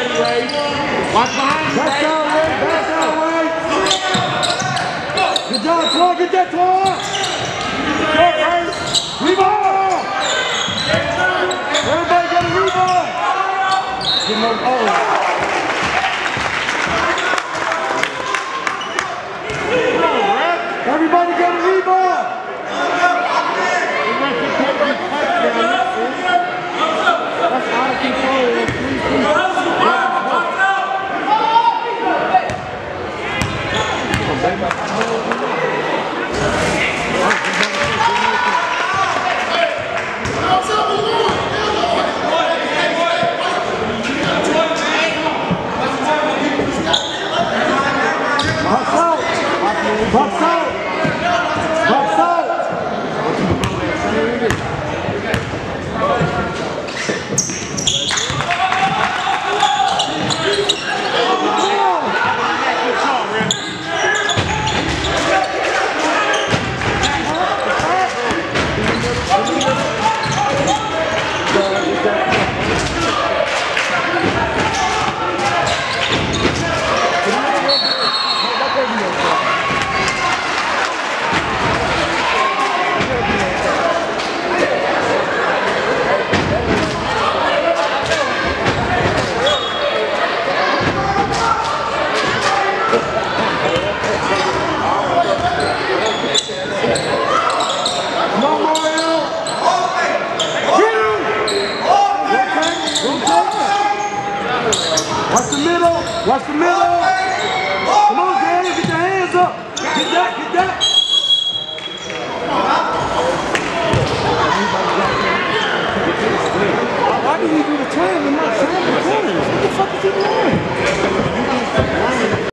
Watch behind you, Back down, Ray. Back down, Ray. Good job, Twan. Get that, Twan. Go, Ray. Rebound. Everybody get a rebound. Get no, Everybody get a rebound. That's out of control. Box out! Box out! Watch the middle. Watch the middle. Come on, Danny. Get your hands up. Get that. Get that. Why did he do the 12 and not 7 corners? What the fuck is he doing?